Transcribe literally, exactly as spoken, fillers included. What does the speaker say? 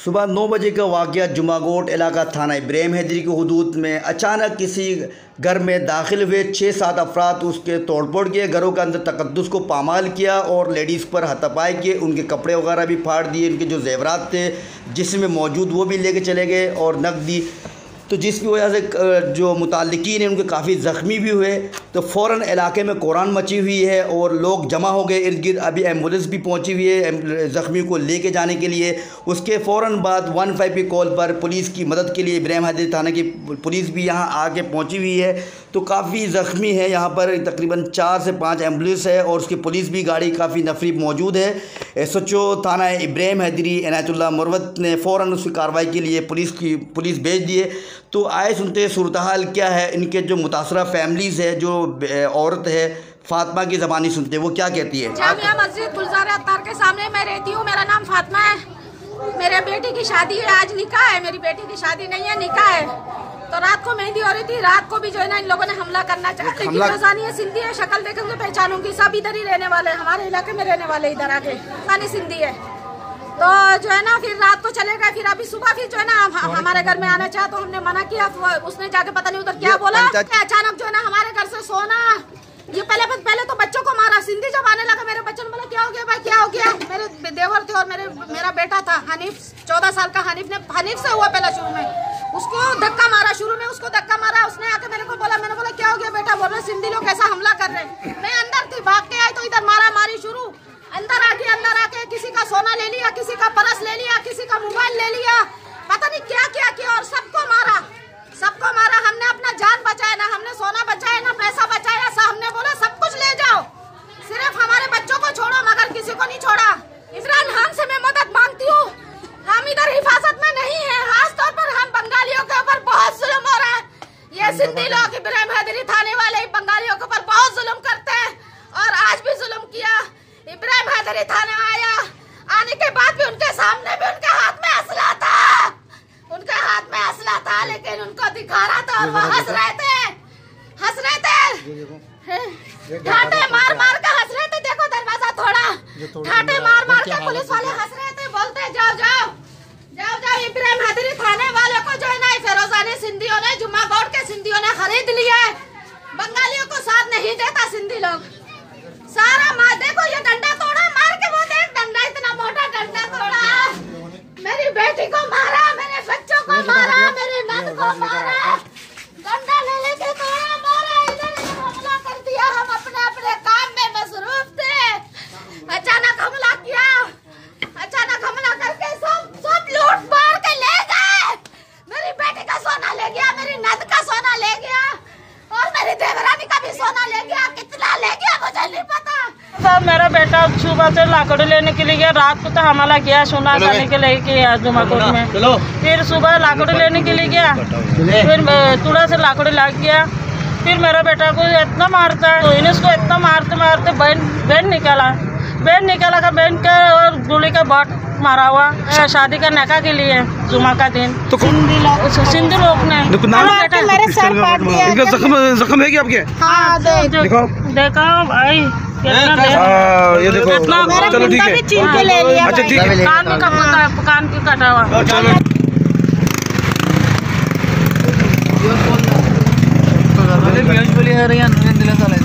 सुबह नौ बजे का वाक़या जुमागोट इलाका थाना इब्राहिम हैदरी की हदूद में अचानक किसी घर में दाखिल हुए छः सात अफराद उसके तोड़फोड़ किए, घरों के अंदर तकद्दुस को पामाल किया और लेडीज़ पर हाथापाई किए, उनके कपड़े वगैरह भी फाड़ दिए, उनके जो जेवरात थे जिसमें मौजूद वो भी लेके चले गए और नकदी। तो जिसकी वजह से जो मुताल्लिकीन हैं उनके काफ़ी ज़ख्मी भी हुए। तो फ़ौरन इलाके में कोरान मची हुई है और लोग जमा हो गए इर्द गिर्द। अभी एम्बुलेंस भी पहुंची हुई है ज़ख्मी को लेके जाने के लिए। उसके फ़ौरन बाद वन फाइव की कॉल पर पुलिस की मदद के लिए इब्राहिम हैदरी थाने की पुलिस भी यहां आके पहुंची हुई है। तो काफ़ी ज़ख्मी है, यहाँ पर तकरीबन चार से पाँच एम्बुलेंस है और उसकी पुलिस भी गाड़ी काफ़ी नफरी मौजूद है। एस एच ओ थाना इब्राहिम हैदरी इनायतुल्लाह मुरवत ने फ़ौरन उसकी कार्रवाई के लिए पुलिस की पुलिस भेज दिए। तो आए सुनते हैं सूरत हाल क्या है, इनके जो मुतासरा फैमिलीज़ है, जो औरत है फातिमा की ज़बानी सुनते हैं वो क्या कहती है। जामिया मस्जिद गुलजार अत्तार के सामने मैं रहती हूँ। मेरा नाम फातिमा है। मेरे बेटी की शादी है, आज निकाह है। मेरी बेटी की शादी नहीं है, निकाह है। तो रात को मेहंदी हो रही थी, रात को भी जो है ना इन लोगों ने हमला करना चाहा। लेकिन रोजानी है, सिंधी है, शक्ल देखेंगे पहचानूंगी, सब इधर ही रहने वाले, हमारे इलाके में रहने वाले, इधर आके सानी सिंधी है। तो जो है ना फिर रात को चले गए। फिर अभी सुबह फिर जो है ना हम, हमारे घर में आना चाहा तो हमने मना किया। तो उसने जाके पता नहीं उधर क्या बोला। अचानक जो है ना हमारे घर से सोना, ये पहले पहले तो बच्चों को मारा। सिंधी जब आने लगा मेरे बच्चों ने बोला क्या हो गया भाई, क्या हो गया। मेरे देवर थे और मेरे मेरा बेटा था हनीफ, चौदह साल का हनीफ ने हनीफ से हुआ पहला शुरू में, उसको धक्का मारा। शुरू में उसको धक्का मारा, उसने आके मेरे को बोला, मैंने बोला क्या हो गया बेटा, बोल रहे सिंधी लोग ऐसा हमला कर रहे। मैं अंदर थी, भाग के आई तो इधर मारा मारी शुरू। अंदर आके अंदर आके किसी का सोना ले लिया, किसी का परस ले लिया, किसी का मोबाइल ले लिया, पता नहीं क्या क्या किया और सबको मारा, सबको मारा। हमने अपना जान बचाया ना, हमने सोना बचाया ना पैसा बचाया। सा हमने बोला सब कुछ ले जाओ, सिर्फ हमारे बच्चों को छोड़ो, मगर किसी को नहीं छोड़ा। इमरान खान से मैं मदद मांगती हूँ, हम इधर हिफाजत में नहीं है। खासतौर पर हम बंगालियों के ऊपर बहुत जुल्म हो रहा है। ये सिंधी लोग इब्राहिम हैदरी थाने वाले बंगालियों के ऊपर बहुत जुल्म करते हैं और आज भी जुल्म किया। इब्राहिम हैदरी थाने आया, आने के बाद भी उनके सामने भी उनके हाथ में असला था, उनके हाथ में असला था, लेकिन उनको दिखा रहा था और वो हंस रहे थे, हंस रहे थे, ठाटे मार मार के हंस रहे थे। देखो दरवाजा तोड़ा, ठाटे मार मार के पुलिस वाले हंस रहे थे, बोलते जाओ जाओ जाओ जाओ। इब्राहिम हैदरी थाने वाले को जो है ना फिरोजानी सिंधियों ने, जुम्मागोट के सिंधियों ने खरीद लिया है। बंगालियों को साथ नहीं देता सिंधी लोग। सारा मार देखो, ये डंडा तोड़ा, मार के वो देख डंडा, इतना मोटा डंडा तोड़ा। मेरी बेटी को मारा, मेरे बच्चों को मारा, मेरे नंद को मारा, डंडा ले लेके तोड़ा, मारा, इधर हमला कर दिया। हम अपने अपने काम में मसरूफ थे, अचानक हमला किया, अचानक हमला करके सब सब लूट मार के ले गए। मेरी बेटी का सोना ले गया, मेरी नंद का सोना ले गया और मेरी देवरानी का भी सोना ले गया। कितना ले गया मुझे नहीं पता। सब मेरा बेटा सुबह से लाकड़ी लेने के लिए गया, रात को तो हमला किया सोना जाने के लिए किया जुमागोट में। फिर सुबह लाकड़ी लेने के लिए गया, फिर तुड़ा से लाकड़ी लाग गया। फिर मेरा बेटा को इतना मारता है, तो इन्हें इसको इतना मारते मारते बहन बहन निकाला, बहन निकाला का बहन का और गोली का बाट मारा हुआ। शादी का नका के लिए जुमा का दिन तो सिंधी लोग सिंधी लोग ने मेरे सर फाड़ दिया। जख्म जख्म है क्या आपके? हाँ देखो देखो भाई, ये देखो, चलो ठीक है, अच्छा ठीक है, कान में कान की कटा हुआ। चलो